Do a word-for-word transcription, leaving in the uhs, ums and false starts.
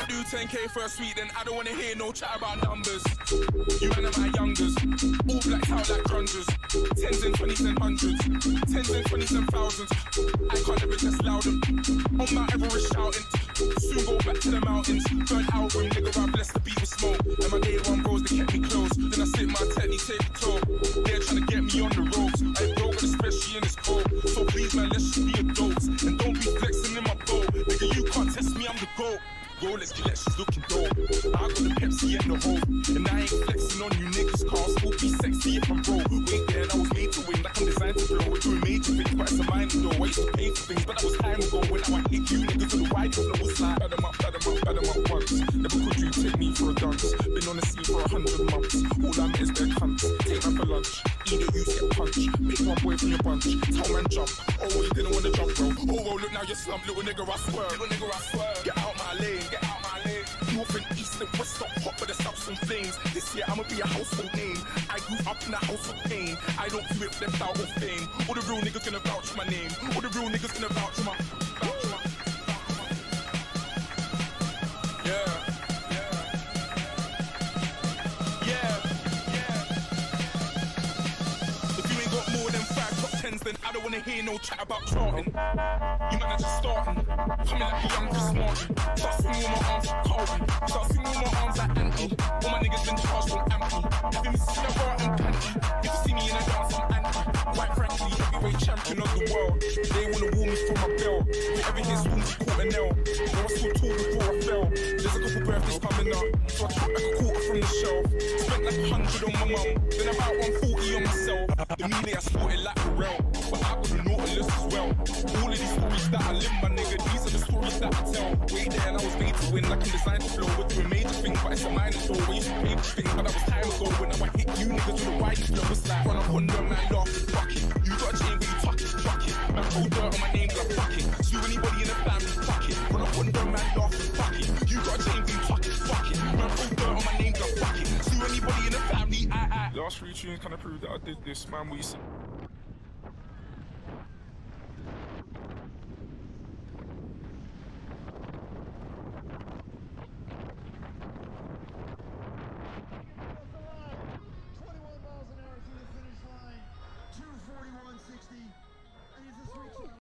do ten K for a sweet, then I don't wanna hear no chat about numbers. You man are my youngers, all blacked out like grungers. Tens and twenties and hundreds, tens and twenties and thousands. I can't ever just loud them. On Mount Everest shouting, soon go back to the mountains. Burn album, nigga, I bless the beat with smoke. And my day one bros, they kept me close. Then I sit my technique, take a toll. They're trying to get me on the ropes. I ain't broken, especially in this cold. So please, man, let's just be adults. And don't be flexing in my boat. Nigga, you can't test me, I'm the GOAT. Rolex collection's looking dope. I got the Pepsi and the hoe. And I ain't flexing on you niggas, cars will be sexy if I'm broke. Wait there, and I was made to win, like I'm designed to blow. We're doing major things, but it's a mind though. I used to pay for things, but that was time ago. When now I hit you niggas on the wide flow, it's like bad 'em up, bad 'em up, bad 'em up once. Never could you take me for a dance. Been on the scene for a hundred months. All I met is their cunts. Take man for lunch, eat it, you get punched. Make one boy from your bunch, tell man jump. Oh, you didn't want to jump, bro. Oh, well, look now you're slumped, little nigga, I swear. Little nigga, I swear. Get out my lane. Get out my lane. North and east and west stop hot, but the south's in flames. This year I'ma be a household name. I grew up in a house of pain. I don't do it for the clout or fame. All the real niggas gonna vouch my name. All the real niggas gonna vouch my, vouch my. Yeah, yeah, yeah, yeah. If you ain't got more than five top tens, then I don't wanna hear no chat about charting. You man are just starting, coming like a young Chris Martin. Start swinging with my arms like Carlton. Start swinging with my arms like Andy. All my niggas been charged from Ampy. Having me see a bar and panty. If you see me in a dance, I'm anti. Quite frankly, heavyweight champion of the world. They wanna woo me for my belt. They ever hear Stormzy caught a nail. No, I still tall before I fell. There's a couple birthdays coming up, so I took like a quarter from the shelf. Spent like a hundred on my mum, then about one forty on myself. The melee I sported like Pharrell, but I got the Nautilus as well. All of these stories that I live, my nigga, these are the stories that I tell. Wait there, and I was made to win, like I'm designed to flow. We're doing major things, but it's a minor though. We used to pay for things, but that was time ago. When now I hit you niggas with a wide flow, it's like run up on them, man, laugh, fuck it. You got a chain, but you tuck it, fuck it. Man, throw dirt on my name, like fuck it. Sue anybody in the family, fuck it. Run up on them, man, laugh, fuck it. You got a chain, but you tuck it, fuck it. Man, throw dirt on my name, like fuck it. Sue anybody in the family, I, I. Last three tunes kind of prove that I did this, man. We see. twenty-one miles an hour through the finish line, two forty-one sixty, and he's a sweet